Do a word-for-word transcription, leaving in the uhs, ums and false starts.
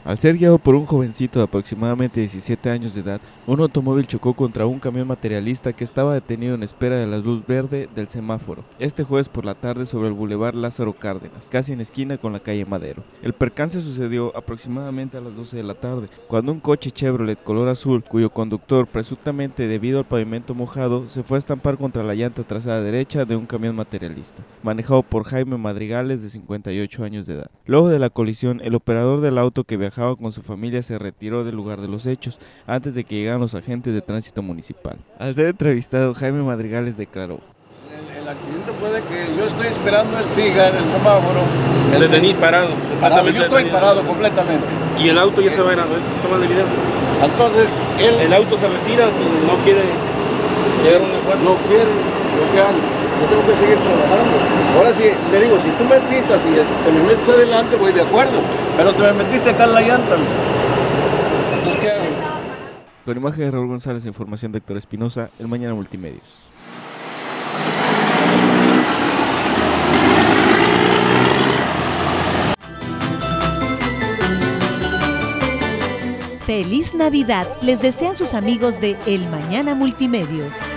Al ser guiado por un jovencito de aproximadamente diecisiete años de edad, un automóvil chocó contra un camión materialista que estaba detenido en espera de la luz verde del semáforo, este jueves por la tarde sobre el Boulevard Lázaro Cárdenas, casi en esquina con la calle Madero. El percance sucedió aproximadamente a las doce de la tarde, cuando un coche Chevrolet color azul, cuyo conductor, presuntamente debido al pavimento mojado, se fue a estampar contra la llanta trasera derecha de un camión materialista, manejado por Jaime Madrigales, de cincuenta y ocho años de edad. Luego de la colisión, el operador del auto que viajaba con su familia se retiró del lugar de los hechos antes de que llegaran los agentes de tránsito municipal. Al ser entrevistado, Jaime Madrigales declaró: El, el accidente fue de que yo estoy esperando el SIGA en el semáforo. El Le tenís parado. parado. Yo estoy detenido. parado completamente. Y el auto ya se va a ir a tomar el video. Entonces, él El auto se retira y no quiere llegar a un acuerdo. no quiere lo que hago. Yo tengo que seguir trabajando. Ahora sí, le digo, si tú me pitas y te me metes adelante, voy de acuerdo. Pero te me metiste acá en la llanta. Entonces, ¿qué hago? Con imagen de Raúl González, información de Héctor Espinosa, El Mañana Multimedios. Feliz Navidad les desean sus amigos de El Mañana Multimedios.